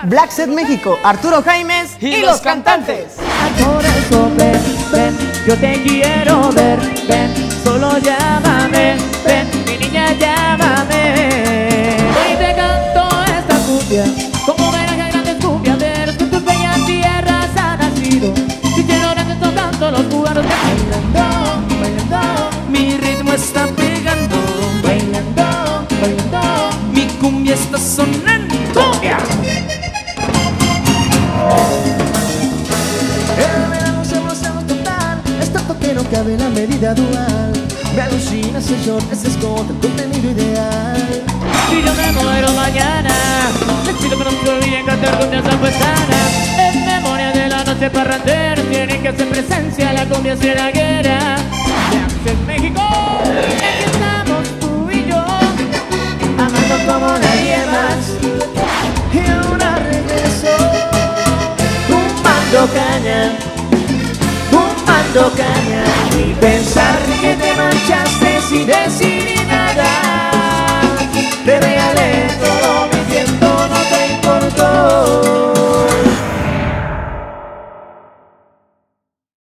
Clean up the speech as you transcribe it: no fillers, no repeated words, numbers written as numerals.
Black Set México, Arturo Jaimes y los cantantes. Corazón, ven, ven, yo te quiero ver, ven, solo llámame, ven, mi niña llámame. Hoy te canto esta cumbia, como verás que grandes cumbiaderos, que en tus bellas tierras ha nacido. Si te ignorantes tocando los cubanos, bailando, bailando, mi ritmo está pegando, bailando, bailando, mi cumbia está sonando. ¡Cumbia! Que no cabe la medida dual. Me alucina ese short, ese escote, el contenido ideal. Si yo me muero mañana, necesito que no se olviden cantar cumbias zampuestanas. En memoria de la noche parrandera, tienen que hacer presencia la cumbia ceraguera. En México, aquí estamos tú y yo, amando como nadie más. Y ahora regreso, fumando caña, fumando caña, y pensar que te marchaste sin decir